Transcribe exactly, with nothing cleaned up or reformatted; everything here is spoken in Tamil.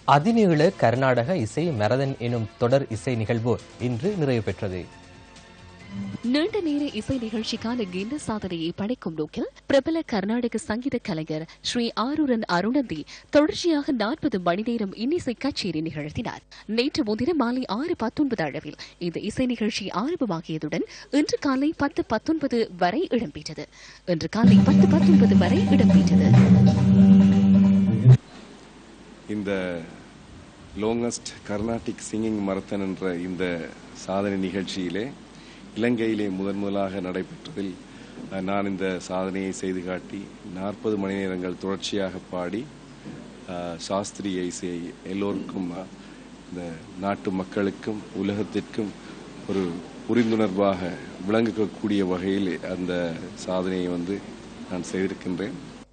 அதிநீள கர்நாடக இசை மரதன் எனும் தொடர் இசை நிகழ்வு இன்று நிறைவு பெற்றது. நீண்ட நேர இசை நிகழ்ச்சிக்கான கின்னஸ் சாதனையை படைக்கும் நோக்கில் பிரபல கர்நாடக சங்கீத கலைஞர் ஸ்ரீ ஆரூரன் அருணந்தி தொடர்ச்சியாக நாற்பது மணி நேரம் இன்னிசை கச்சேரி நிகழ்த்தினார். நேற்று முன்தினம் மாலை ஆறு பத்தொன்பது அளவில் இந்த இசை நிகழ்ச்சி ஆரம்பமாகியதுடன் இன்று காலை பத்து பத்தொன்பது வரை இடம்பெற்றது. இன்று காலை பத்து பத்தொன்பது வரை இடம்பெற்றது. இந்த லாங்கஸ்ட் கர்நாடிக் சிங்கிங் மரத்தன் என்ற இந்த சாதனை நிகழ்ச்சியிலே இலங்கையிலே முதன் முதலாக நடைபெற்றதில் நான் இந்த சாதனையை செய்து காட்டி நாற்பது மணி நேரங்கள் தொடர்ச்சியாக பாடி சாஸ்திரிய இசையை எல்லோருக்கும் இந்த நாட்டு மக்களுக்கும் உலகத்திற்கும் ஒரு புரிந்துணர்வாக விளங்கக்கூடிய வகையில் அந்த சாதனையை வந்து நான் செய்திருக்கின்றேன்.